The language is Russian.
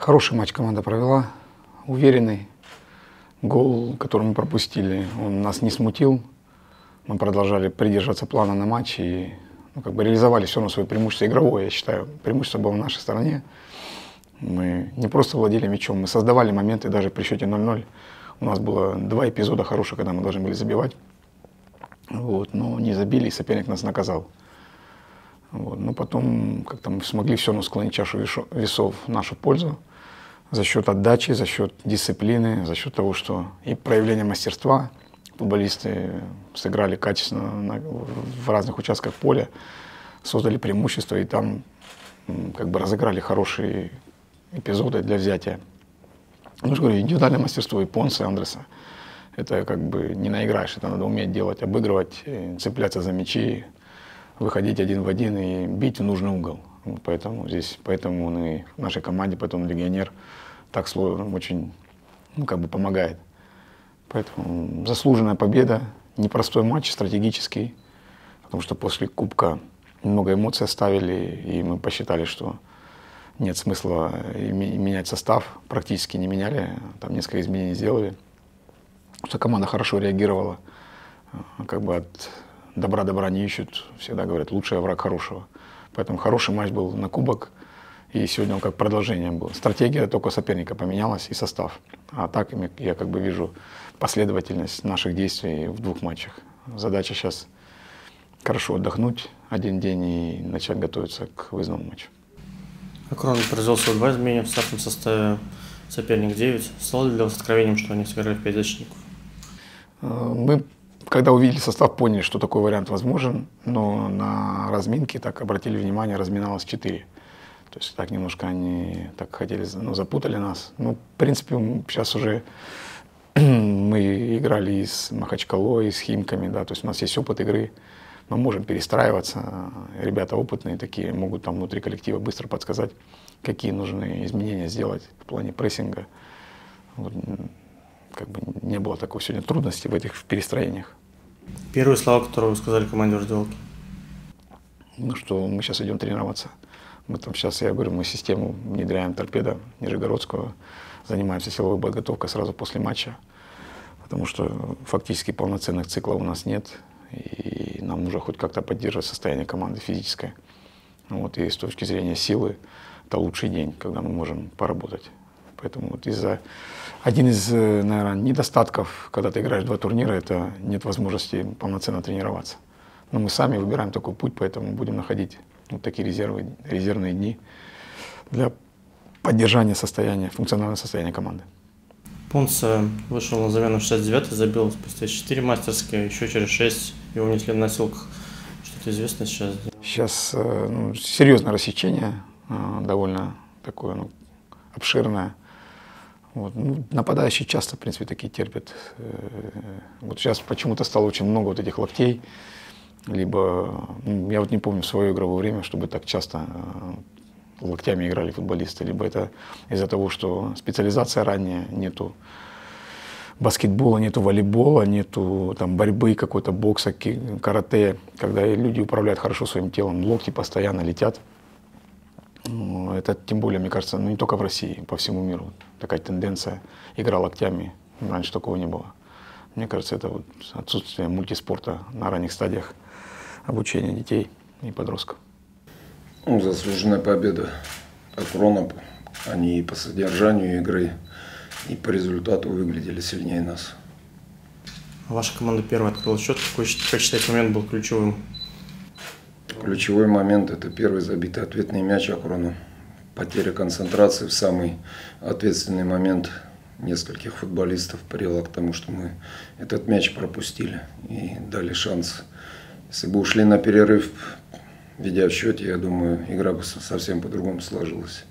Хороший матч команда провела, уверенный. Гол, который мы пропустили, он нас не смутил. Мы продолжали придерживаться плана на матч и реализовали все равно свое преимущество игровое, я считаю. Преимущество было в нашей стороне. Мы не просто владели мячом, мы создавали моменты даже при счете 0-0. У нас было 2 эпизода хороших, когда мы должны были забивать. Но не забили, и соперник нас наказал. Но потом как-то мы смогли все равно склонить чашу весов в нашу пользу. За счет отдачи, за счет дисциплины, за счет того, что и проявления мастерства. Футболисты сыграли качественно в разных участках поля, создали преимущество и там разыграли хорошие эпизоды для взятия. Ну, же говорю, индивидуальное мастерство и Понса, и Андреса. Это не наиграешь, это надо уметь делать, обыгрывать, цепляться за мячи, выходить один в один и бить в нужный угол. Поэтому он и в нашей команде, поэтому легионер так очень помогает. Поэтому заслуженная победа, непростой матч, стратегический, потому что после Кубка много эмоций оставили, и мы посчитали, что нет смысла менять состав, практически не меняли, там несколько изменений сделали, что команда хорошо реагировала, от добра не ищут, всегда говорят, лучший враг хорошего. Поэтому хороший матч был на Кубок, и сегодня он как продолжение был. Стратегия только соперника поменялась и состав. А так я вижу последовательность наших действий в 2 матчах. Задача сейчас хорошо отдохнуть 1 день и начать готовиться к выездному матчу. Акрон произвел всего 2 изменения в стартовом составе, соперник 9. Стало ли для вас откровением, что они сыграли в 5 защитников? Мы, когда увидели состав, поняли, что такой вариант возможен, но на разминке обратили внимание, разминалось 4. То есть так немножко они хотели, запутали нас. В принципе, сейчас уже мы играли и с Махачкалой, и с Химками, да, то есть у нас есть опыт игры, мы можем перестраиваться. Ребята опытные такие, могут там внутри коллектива быстро подсказать, какие нужны изменения сделать в плане прессинга. Не было такой сегодня трудностей в этих перестроениях. Первые слова, которые вы сказали команде в раздевалке? Что мы сейчас идем тренироваться. Мы сейчас, я говорю, мы систему внедряем торпедо Нижегородского, занимаемся силовой подготовкой сразу после матча, потому что фактически полноценных циклов у нас нет, и нам нужно хоть как-то поддерживать состояние команды физическое. И с точки зрения силы, это лучший день, когда мы можем поработать. Поэтому один из, наверное, недостатков, когда ты играешь 2 турнира, это нет возможности полноценно тренироваться. Но мы сами выбираем такой путь, поэтому будем находить такие резервные дни для поддержания функционального состояния команды. Понса вышел на замену в 69-й, забил спустя 4 мастерские, еще через 6 его внесли на носилках. Что-то известно сейчас? Сейчас серьезное рассечение, довольно такое обширное. Нападающие часто, в принципе, такие терпят. Сейчас почему-то стало очень много этих локтей. Либо, я не помню в свое игровое время, чтобы так часто локтями играли футболисты. Либо это из-за того, что специализация ранняя, нету баскетбола, нету волейбола, нету борьбы какой-то, бокса, карате. Когда люди управляют хорошо своим телом, локти постоянно летят. Это тем более, мне кажется, не только в России, по всему миру. Такая тенденция, игра локтями, раньше такого не было. Мне кажется, это отсутствие мультиспорта на ранних стадиях обучения детей и подростков. Заслуженная победа Акрона. Они и по содержанию игры, и по результату выглядели сильнее нас. Ваша команда первая открыла счет. Какой, как считаете, момент был ключевым? Ключевой момент – это первый забитый ответный мяч Акрона. Потеря концентрации в самый ответственный момент нескольких футболистов привела к тому, что мы этот мяч пропустили и дали шанс. Если бы ушли на перерыв, ведя в счете, я думаю, игра бы совсем по-другому сложилась.